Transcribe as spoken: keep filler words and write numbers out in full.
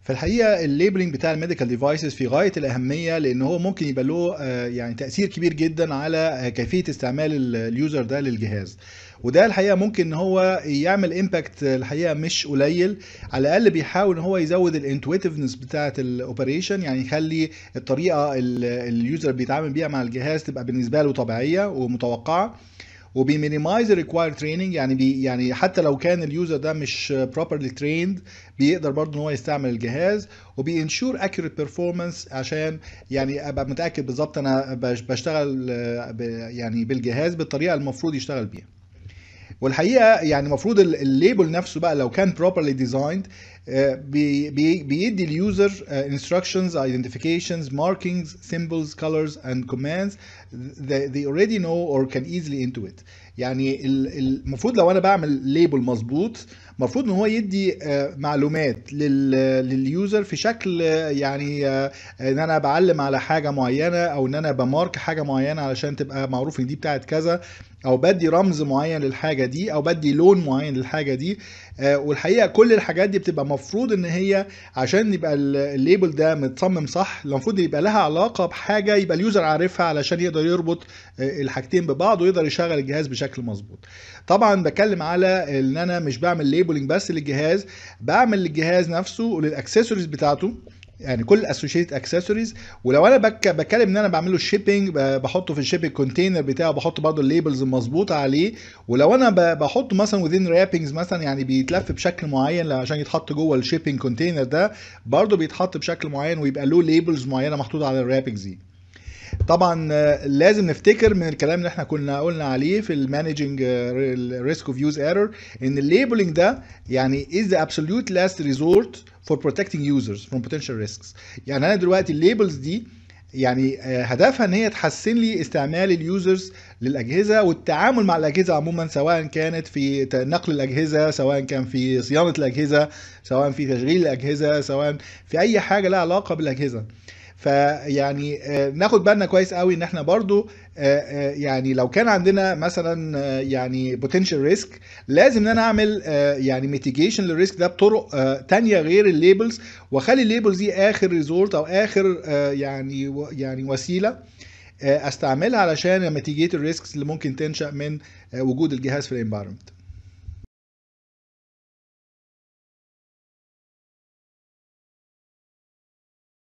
في الحقيقه الليبلنج بتاع الميديكال ديفايسز في غايه الاهميه، لان هو ممكن يبقى له آه، يعني تاثير كبير جدا على آه، كيفيه استعمال ال- اليوزر ده للجهاز. وده الحقيقه ممكن ان هو يعمل امباكت الحقيقه مش قليل. على الاقل بيحاول ان هو يزود الانتويتيفنس بتاعه الاوبريشن، يعني يخلي الطريقه ال- اليوزر بيتعامل بيها مع الجهاز تبقى بالنسبه له طبيعيه ومتوقعه. وبيمينيمايز الريكوايرد تريننج، يعني بي يعني حتى لو كان اليوزر ده مش بروبرلي تريند بيقدر برضه ان هو يستعمل الجهاز. وبينشور اكيوريت بيرفورمانس، عشان يعني ابقى متاكد بالظبط انا بش- بشتغل آه، ب- يعني بالجهاز بالطريقه المفروض يشتغل بيها. والحقيقه يعني المفروض ال- الليبل نفسه بقى لو كان properly designed آه، بي بي بيدي اليوزر instructions, identifications, markings, symbols, colors and commands that they already know or can easily intuit. يعني ال- المفروض لو انا بعمل ليبل مظبوط، المفروض ان هو يدي آه، معلومات لل- لليوزر في شكل آه، يعني آه، ان انا بعلم على حاجه معينه، او ان انا بمارك حاجه معينه علشان تبقى معروف ان دي بتاعت كذا، او بدي رمز معين للحاجه دي، او بدي لون معين للحاجه دي. آه، والحقيقه كل الحاجات دي بتبقى مفروض ان هي عشان يبقى ال- الليبل ده متصمم صح، المفروض يبقى لها علاقه بحاجه يبقى اليوزر عارفها علشان يقدر يربط آه، الحاجتين ببعض ويقدر يشغل الجهاز بشكل مظبوط. طبعا بتكلم على ان انا مش بعمل ليبلنج بس للجهاز، بعمل للجهاز نفسه وللاكسسوارز بتاعته، يعني كل اسوشيتد اكسسوارز. ولو انا بك بتكلم ان انا بعمل له شيبنج، بحطه في الشيبنج كونتينر بتاعه، بحط برضه الليبلز المظبوطه عليه. ولو انا ب- بحطه مثلا within wrappings مثلا، يعني بيتلف بشكل معين عشان يتحط جوه الشيبنج كونتينر ده، برضه بيتحط بشكل معين ويبقى له ليبلز معينه محطوطه على الرابنجز دي. طبعا آه، لازم نفتكر من الكلام اللي احنا كنا قلنا عليه في المانجنج ريسك اوف يوز ايرور، ان الليبلنج ده يعني is the absolute last resort for protecting users from potential risks. يعني انا دلوقتي الليبلز دي يعني آه، هدفها ان هي تحسن لي استعمال اليوزرز للاجهزه والتعامل مع الاجهزه عموما، سواء كانت في ت- نقل الاجهزه، سواء كان في صيانه الاجهزه، سواء في تشغيل الاجهزه، سواء في اي حاجه لها علاقه بالاجهزه. فيعني آه، ناخد بالنا كويس قوي ان احنا برضو آه، آه، يعني لو كان عندنا مثلا آه، يعني potential risk، لازم ان انا اعمل آه، يعني mitigation للريسك ده بطرق آه، تانية غير الليبلز، واخلي الليبلز دي اخر ريزورت او اخر آه، يعني و- يعني وسيله آه، استعملها علشان mitigate الريسكس اللي ممكن تنشأ من آه، وجود الجهاز في الانفايرمنت.